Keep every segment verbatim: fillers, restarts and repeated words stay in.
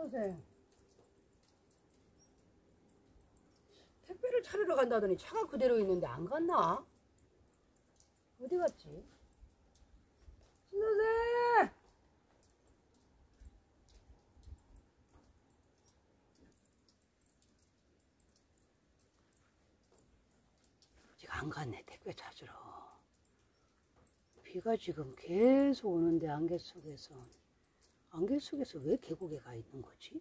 신선생. 택배를 차리러 간다더니 차가 그대로 있는데 안 갔나? 어디 갔지? 신선생! 아직 안 갔네, 택배 찾으러. 비가 지금 계속 오는데 안개 속에서 안개 속에서 왜 계곡에 가 있는 거지?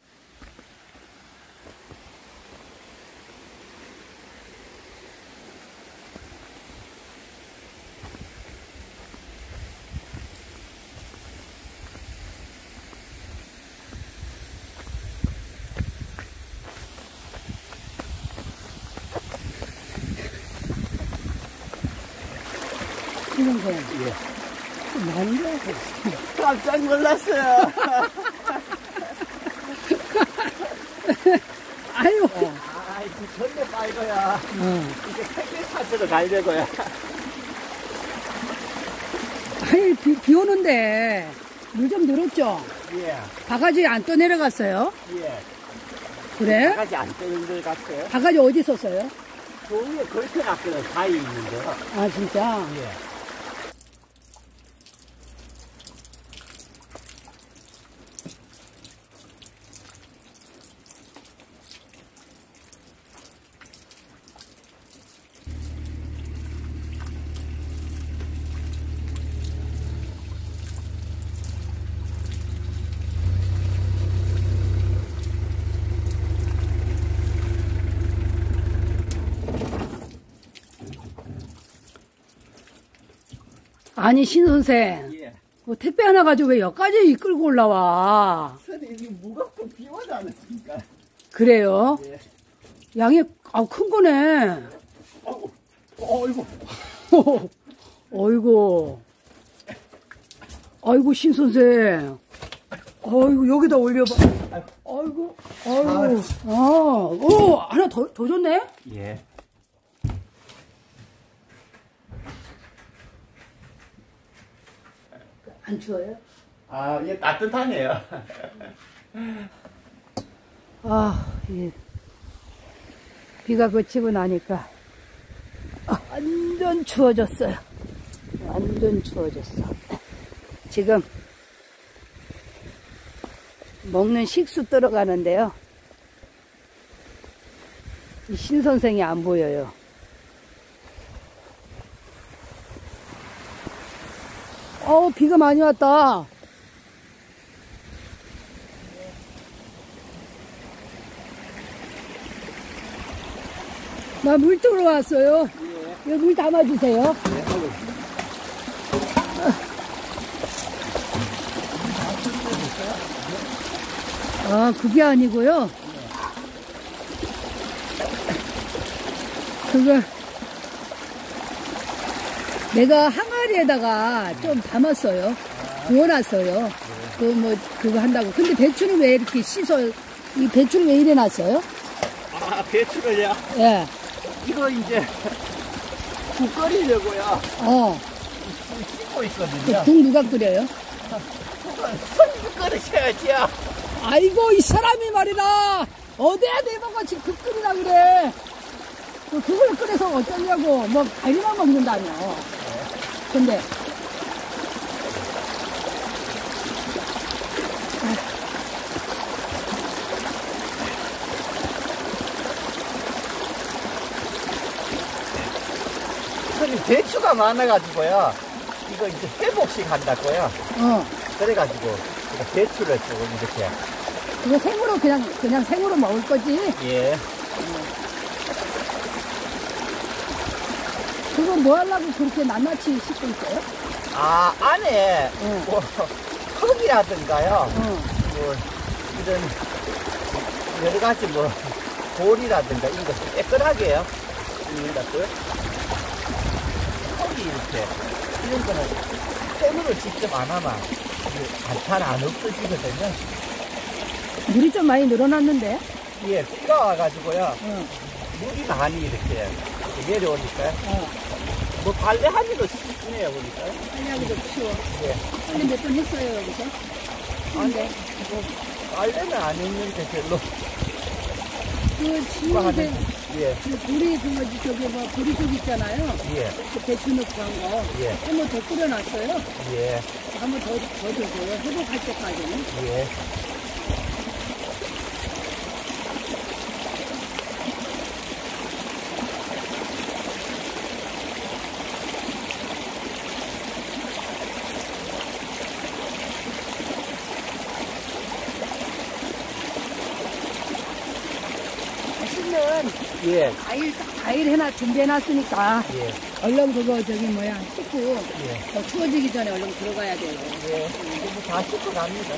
신선생. 예. 많이 가고 깜짝 놀랐어요. 아유. 아, 이제 전에 빨고야. 어. 이제 택배 찾으러 가려고요. 아니, 비, 비 오는데 물 좀 늘었죠? 예. 바가지 안 떠 내려갔어요? 예. 그래? 바가지 안 뜨는 데 갔어요? 바가지 어디 있었어요? 저 위에 그렇게 놨거든, 사이에 있는데요. 아, 진짜? 예. 아니, 신선생. 예. 그 택배 하나 가지고 왜 여기까지 이끌고 올라와? 선생님, 무겁고 비 오지 않았습니까? 그래요? 예. 양이, 아, 큰 거네. 어이구, 어이구. 어이구. 아이고, 신선생. 어이구, 여기다 올려봐. 아이고, 아이고. 아, 오, 하나 더, 더 줬네? 예. 안 추워요? 아, 예, 따뜻하네요. 아, 예. 비가 그치고 나니까 아, 완전 추워졌어요. 완전 추워졌어. 지금 먹는 식수 들어가는데요. 이 신선생이 안 보여요. 어우, 비가 많이 왔다. 나 물 뜨러 왔어요. 예. 여기 물 담아주세요. 예, 아이고. 아, 그게 아니고요. 그거 내가 항아리에다가 좀 담았어요. 부어놨어요. 그 뭐 그거 한다고. 근데 배추는 왜 이렇게 씻어? 이 배추를 왜 이래 놨어요? 아, 배추를요? 예. 이거 이제 국 끓이려고요. 어. 씻고 있거든요. 국 누가 끓여요? 국은 손님 끓이셔야지요. 아이고, 이 사람이 말이다. 어디야 내보고 지금 국 끓이라 그래. 그 국을 끓여서 어쩌려고. 뭐 과일만 먹는다며. 근데 손님 배추가 많아가지고요. 이거 이제 회복식 한다고요. 어. 그래가지고 이거 배추를 조금 이렇게. 그거 생으로 그냥 그냥 생으로 먹을 거지. 예. 그거 뭐 하려고 그렇게 낱낱이 씻고 있어요? 아, 안에 응. 뭐 흙이라든가요. 어. 뭐 이런 여러 가지 뭐 돌이라든가 이런 것을 깨끗하게요. 이런 것들. 흙이 이렇게 이런 거는 손으로 직접 안 하면 잘 안 없어지거든요. 물이 좀 많이 늘어났는데. 예, 비가 와가지고요. 어. 물이 많이 이렇게 내려오니까요. 어. 뭐 발레하기도 쉽네요, 보니까요. 빨리 하기도 추워. 예. 빨리 몇 번 했어요, 여기서? 아니, 근데 뭐 빨래는 안 했는데 별로. 그 지우개, 예, 그 보리, 그 뭐지, 저기 뭐, 보리죽 있잖아요. 예, 그 배추 넣고 한 거. 예. 한 번 더 끓여놨어요. 예, 한 번 더, 더 줘줘요. 회복할 때까지는. 예. 맛있는 예, 과일, 과일 해놔, 준비해놨으니까. 예, 얼른 그거 저기 뭐야, 씻고. 예, 더 추워지기 전에 얼른 들어가야 돼요. 예. 이제 뭐다 씻고 갑니다.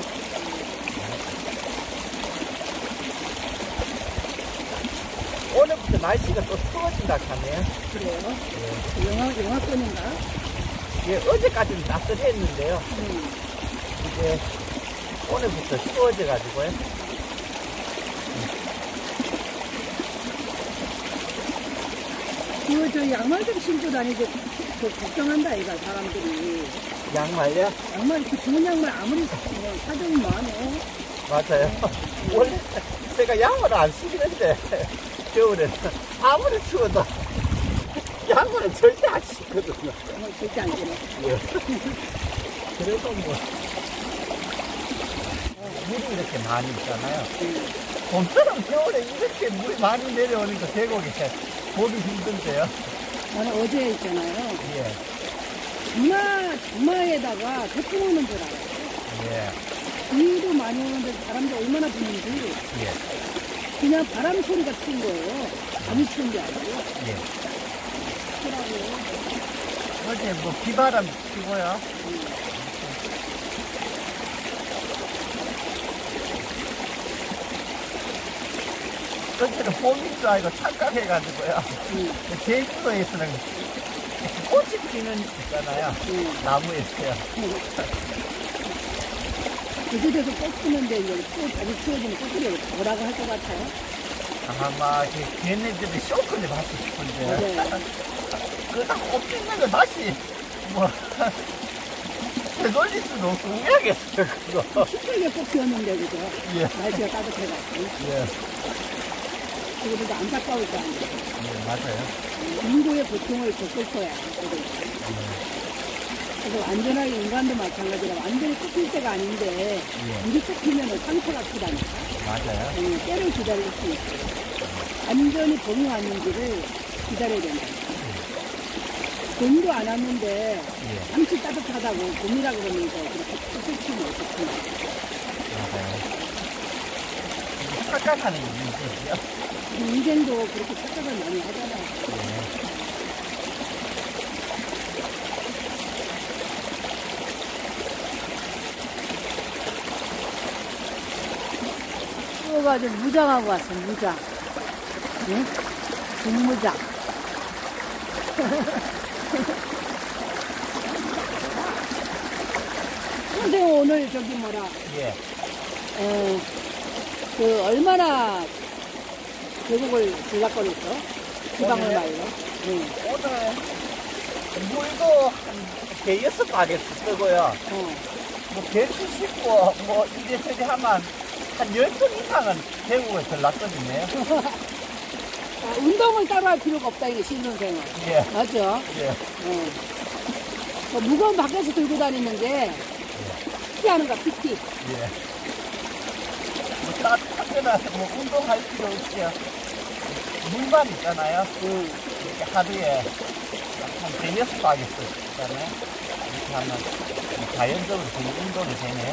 오늘부터 날씨가 또 추워진다 하네요. 그래요? 예. 영하, 영하권인가? 예, 어제까지는 따뜻했는데요. 음. 이제 오늘부터 추워져가지고요. 이거 저 양말 좀 신고 다니고 그 걱정한다 이거 사람들이. 양말요? 양말 이렇게 좋은 양말 아무리 뭐 사정이 많어. 맞아요. 원래 제가 양말을 안 신는데 겨울에는 아무리 추워도 양말은 절대 안 신거든요. 정말 절대 안 되네. 예. 그래도 뭐 물이 이렇게 많이 있잖아요. 봄처럼 겨울에 이렇게 물이 많이 내려오니까 계곡에 보기 힘든데요. 나는 어제 있잖아요. 예. 장마, 장마에다가 태풍 오는 줄 알아요. 예. 비도 많이 오는데 바람도 얼마나 부는지 예. 그냥 바람 소리가 튼 거예요. 밤이 추운 게 아니고. 예. 그러고 어제 뭐 비바람 피고요. 어제는 봄인 줄 알고 착각해가지고요. 응. 제주도에서는 꽃이 피는 있잖아요. 응. 나무에서요. 제주도에서 꽃 피는데 이제 또 다시 추워지면 꽃들이 뭐라고 할 것 같아요? 아마 그 걔네들이 쇼크를 받고 싶은데. 맞아요. 그다 꽃 피는 거 다시 뭐 되돌릴 수는 없고 해야겠어요 그거. 힘들게 꽃 피웠는데 그죠? 예. 날씨가 따뜻해가지고. 예. 그래도 안타까울 거 아니에요. 예, 맞아요. 인고의 고통을 겪을 거야. 그래도. 그래서 안전하게 인간도 마찬가지라 완전히 꺾일 때가 아닌데 예. 물이 꺾이면 상처가 크다니까. 맞아요. 음, 때를 기다릴 수 있고 완전히 봄이 왔는지를 기다려야 된다. 봄도 안 왔는데 예. 잠시 따뜻하다고 봄이라 그러면서 그렇게 꺾이면 어떡해. 맞아요. 착각하는 게 문제죠. 인생도 그렇게 착각을 많이 하잖아요. 예. 추워가지고 무장하고 왔어, 무장. 응? 군무장. 선생님 오늘 저기 뭐라, 예. 어, 그 얼마나 계곡을 들락거렸어? 지방을 오늘요? 말로. 응. 오늘 물도 한 대여섯 바게트 뜨고요. 어. 뭐 배추 씻고 뭐 이래저래 하면 한 열 톤 이상은 계곡에 들렀거든요. 아, 운동을 따로 할 필요가 없다, 이게 신선생은. 예. 맞죠? 예. 어. 어, 무거운 밖에서 들고 다니는 게 피하는 거야, 피티. 예. 뭐 따뜻하거나 뭐 운동할 필요 없이요. 물만 있잖아요. 응. 이렇게 하루에 한 대여섯 바게트 있잖아요. 이렇게 하면 뭐 자연적으로 되게 운동이 되네.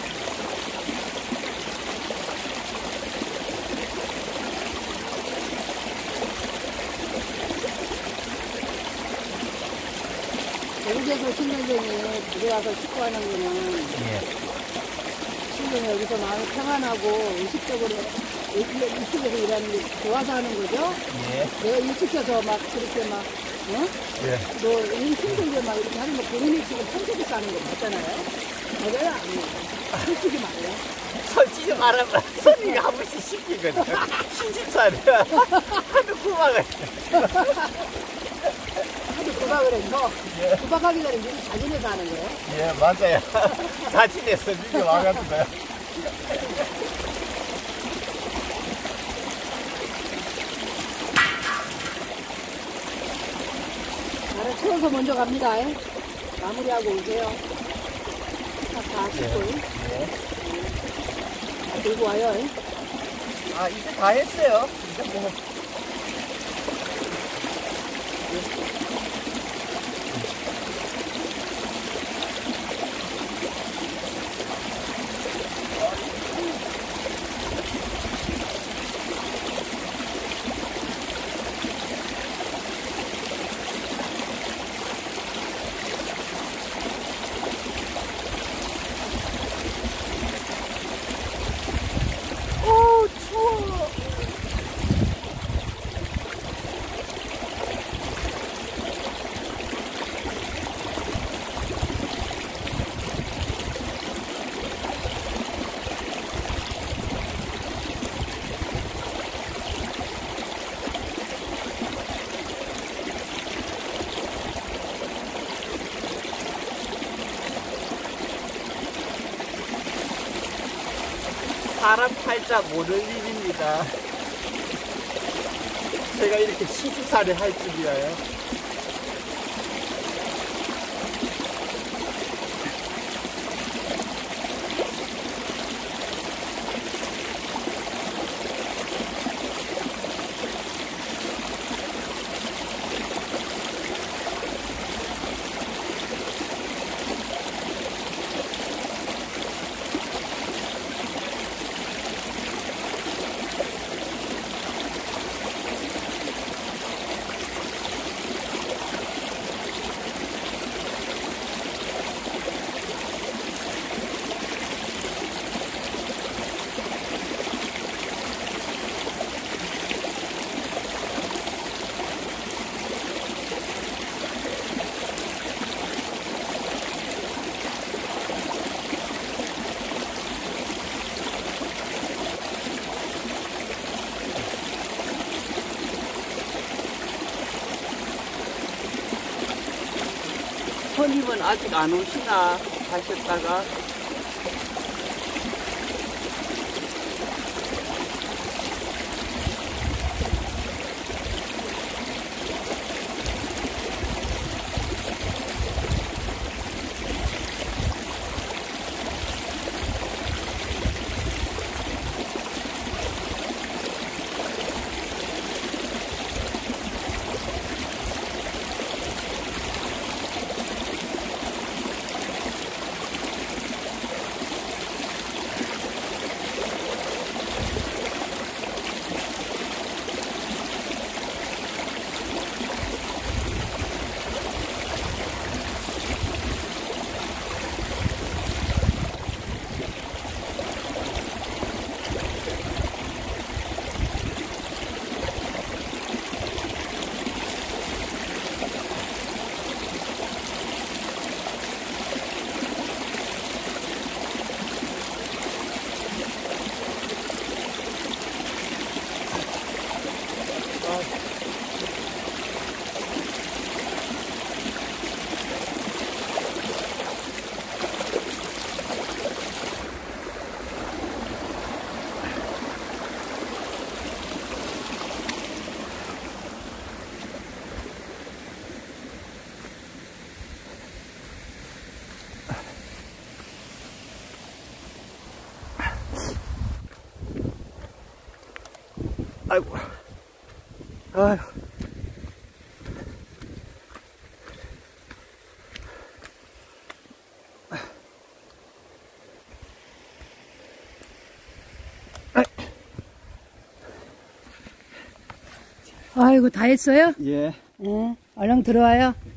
계곡에서 신선생이 집에 와서 씻고 하는 거는 예. 신선이 여기서 마음이 평안하고 의식적으로 일식에서 일하는 게 좋아서 하는 거죠? 예. 내가 일시켜서 막 그렇게 막, 어? 예. 너 힘들게 막 이렇게 하는 거 본인이 지금 평소에 가는 거 맞잖아요? 맞아요? 아니에요? 솔직히 말해요. 솔직히 말하면 손님이 한 번씩 시키거든. 신집사를 하도 구박을. 하도 구박을 해서 예. 구박하기 전에 미리 자진해서 하는 거예요? 예, 맞아요. 사진에서 미리 와가지고요. 나를 채워서 먼저 갑니다. 에? 마무리하고 오세요. 다 씻고. 네. 다 들고 와요. 에? 아, 이제 다 했어요. 이제 뭐. 오, 추워. 사람 팔자 모를 일입니다. 제가 이렇게 시수살을 할 줄이야요. 손님은 아직 안 오시나 하셨다가 아이고, 아이고. 아이고, 다 했어요? 예. 네, 얼른 들어와요.